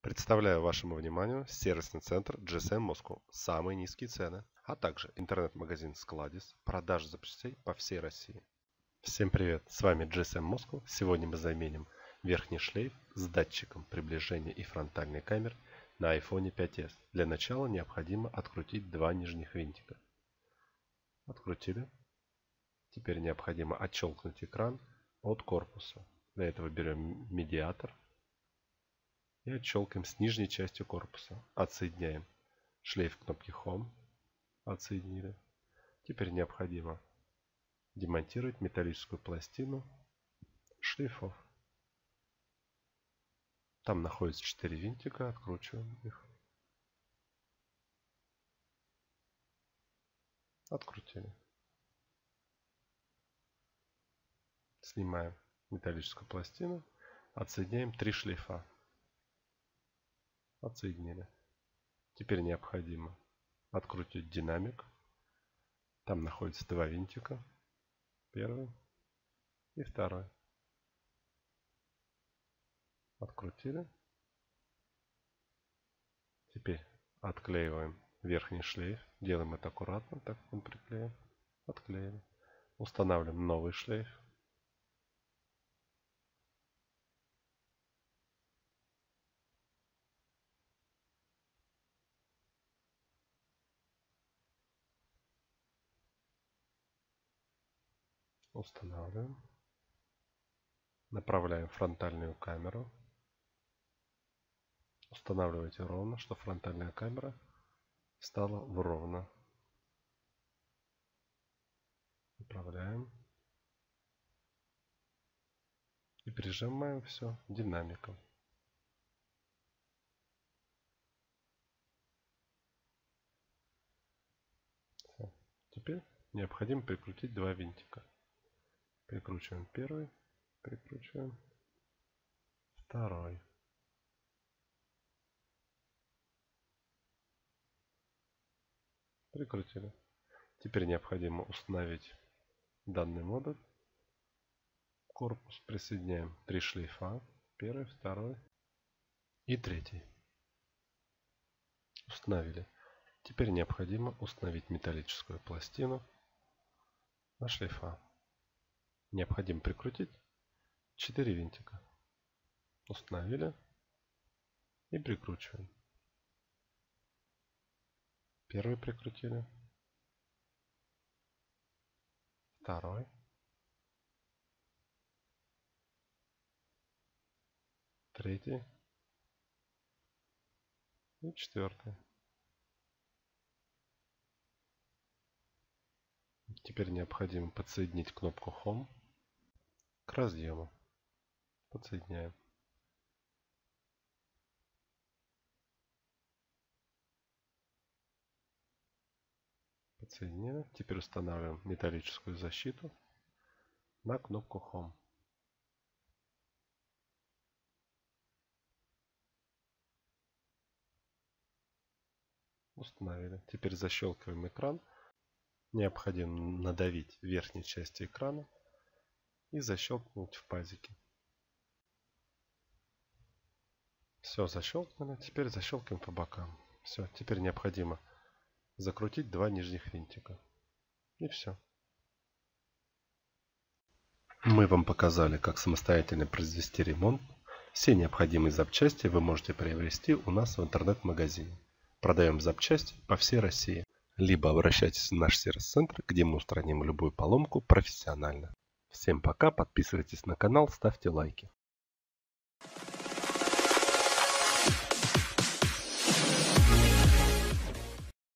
Представляю вашему вниманию сервисный центр GSM Moscow. Самые низкие цены, а также интернет-магазин Skladis, продажа запчастей по всей России. Всем привет, с вами GSM Moscow. Сегодня мы заменим верхний шлейф с датчиком приближения и фронтальной камеры на iPhone 5s. Для начала необходимо открутить два нижних винтика. Открутили. Теперь необходимо отщелкнуть экран от корпуса. Для этого берем медиатор и отщелкиваем с нижней частью корпуса. Отсоединяем шлейф кнопки Home. Отсоединили. Теперь необходимо демонтировать металлическую пластину шлейфов. Там находится 4 винтика, откручиваем их. Открутили. Снимаем металлическую пластину, отсоединяем 3 шлейфа. Отсоединили. Теперь необходимо открутить динамик. Там находится 2 винтика. Первый и второй. Открутили. Теперь отклеиваем верхний шлейф. Делаем это аккуратно, так как он приклеен. Отклеили. Устанавливаем новый шлейф. Устанавливаем. Направляем фронтальную камеру. Устанавливайте ровно, чтобы фронтальная камера стала ровно. Направляем. И прижимаем все динамиком. Все. Теперь необходимо прикрутить 2 винтика. Прикручиваем первый, прикручиваем второй. Прикрутили. Теперь необходимо установить данный модуль. Корпус присоединяем 3 шлейфа. Первый, второй и третий. Установили. Теперь необходимо установить металлическую пластину на шлейфа. Необходимо прикрутить 4 винтика. Установили и прикручиваем. Первый прикрутили. Второй. Третий. И четвертый. Теперь необходимо подсоединить кнопку Home к разъему. Подсоединяем. Подсоединили. Теперь устанавливаем металлическую защиту на кнопку Home. Установили. Теперь защелкиваем экран. Необходимо надавить в верхней части экрана и защелкнуть в пазике. Все, защелкнули. Теперь защелкиваем по бокам. Все, теперь необходимо закрутить 2 нижних винтика. И все. Мы вам показали, как самостоятельно произвести ремонт. Все необходимые запчасти вы можете приобрести у нас в интернет-магазине. Продаем запчасти по всей России. Либо обращайтесь в наш сервис-центр, где мы устраним любую поломку профессионально. Всем пока, подписывайтесь на канал, ставьте лайки.